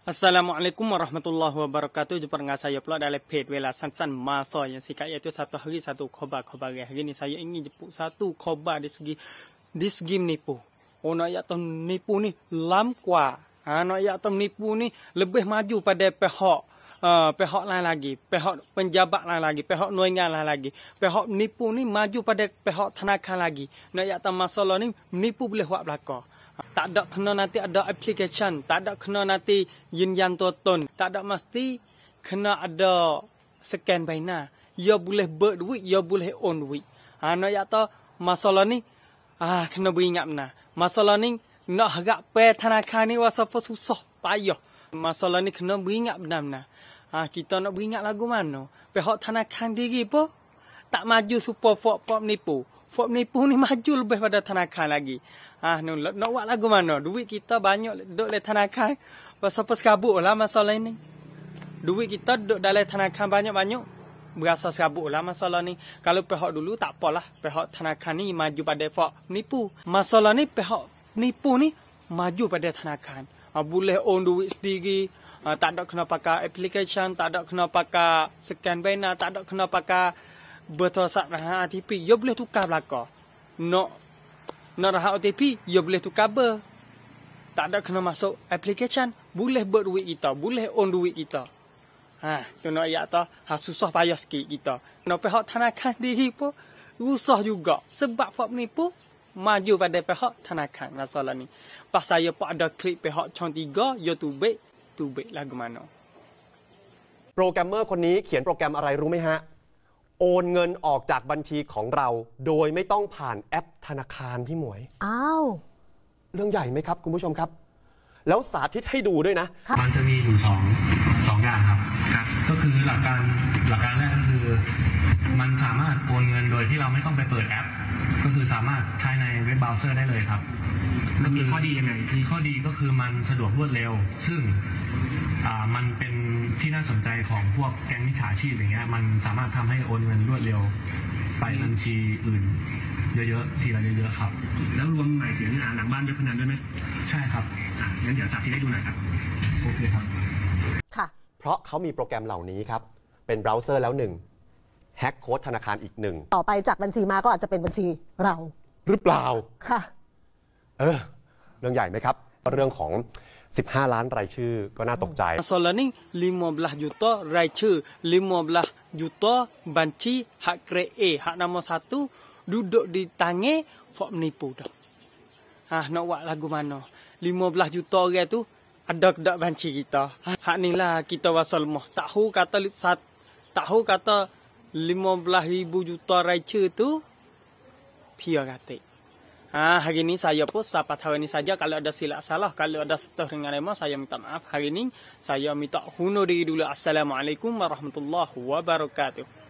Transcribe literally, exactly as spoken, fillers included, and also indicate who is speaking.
Speaker 1: Assalamualaikum warahmatullahi wabarakatuh. Jumpa dengan saya pula dalam page Wela Sansan Masa yang sikat iaitu satu hari satu khabar-khabar. Hari ini saya ingin jemput satu khabar di segi di segi menipu. Oh nak yak menipu ni lam kuat. Ha nak yak menipu ni lebih maju pada pihak uh, pihak lain lagi, pihak penjabat lain lagi, pihak nuaian lain lagi. Pihak menipu ni maju pada pihak tanakan lagi. Nak yak masalah ni menipu boleh buat belaka. Tak ada kena nanti ada application, tak ada kena nanti yin yang toton, tak ada mesti kena ada scan baina. Ya boleh ber duit, ya boleh on duit. Ha nak ya ta masalah ni ah kena beringat benar. Masalah ni nak harap pe thanakan ni wasapa susah, payah. Masalah ni kena beringat benar-benar. Ha kita nak beringat lagu mana? Pihak thanakan diri pun tak maju supaya fok-fok menipu. Fok menipu ni maju lebih pada thanakan lagi. Ah, nu nak buat lagu mana? Duit kita banyak duduk dalam tanakan. Pasal apa serabut lah masalah ini. Duit kita duduk dalam tanakan banyak-banyak. Berasa serabut lah masalah ni. Kalau pihak dulu tak apalah. Pihak tanakan ni maju pada pihak menipu. Masalah ni pihak menipu ni maju pada tanakan. Ah, boleh own duit sendiri. Ah, tak ada kena pakai application. Tak ada kena pakai scan baina. Tak ada kena pakai bertosat rahat O T P. Ya boleh tukar belaka. Nak Nak rahat O T P, ya boleh tukar ber. Tak ada kena masuk application, boleh ber duit kita, boleh on duit kita. Ha, tu nak ayat ta, ha susah payah sikit kita. Nak pihak tanakan diri pun susah juga. Sebab fak menipu maju pada pihak tanakan masalah ni. Pas saya pun ada klik pihak Chong tiga, ya tu baik, tu baik lagu mana.
Speaker 2: โปรแกรมเมอร์คนนี้เขียนโปรแกรมอะไรรู้ไหมฮะโอนเงินออกจากบัญชีของเราโดยไม่ต้องผ่านแอปธนาคารพี่หมวยอ้าวเรื่องใหญ่ไหมครับคุณผู้ชมครับแล้วสาธิตให้ดูด้วยนะมันจะมีอยู่สองสองอย่างครับครับก็คือหลักการหลักการแรกก็คือมันสามารถโอนเงินโดยที่เราไม่ต้องไปเปิดแอปก็คือสามารถใช้ในเว็บเบราว์เซอร์ได้เลยครับมันมีข้อดียังไงมีข้อดีก็คือมันสะดวกรวดเร็วซึ่งอ่ามันเป็นที่น่าสนใจของพวกแก๊งมิจฉาชีพอย่างเงี้ยมันสามารถทำให้โอนเงินรวดเร็วไปบัญชีอื่นเยอะๆทีละเยอะๆครับแล้วรวมหมายถึงหลังบ้านเว็บพนันด้วยไหมใช่ครับอ่ะงั้นเดี๋ยวสาธิตให้ดูหน่อยครับโอเคครับค่ะเพราะเขามีโปรแกรมเหล่านี้ครับเป็นเบราว์เซอร์แล้วหนึ่งแฮ็กโค้ดธนาคารอีกหนึ่งต่อไปจากบัญชีมาก็อาจจะเป็นบัญชีเราหรือเปล่าค่ะเออเรื่องใหญ่ไหมครับเรื่องของสิบห้าล้านรายชื่อก็น่าตกใจ
Speaker 1: Masalah ni lima belas juta รายชื่อlima belas juta banci hak grade A hak nombor satu duduk di tangan fok menipu dah. Ah nak buat lagu mana? lima belas juta orang tu ada dak banci kita. Hak ni lah kita wasal mah. Tahu kata tahu kata lima belas ribu juta raiชื่อtu pia kata. Ah, hari ini saya pun sahabat hari ini saja. Kalau ada silap salah, kalau ada setengah dengan rema, saya minta maaf. Hari ini saya minta hundur diri dulu. Assalamualaikum warahmatullahi wabarakatuh.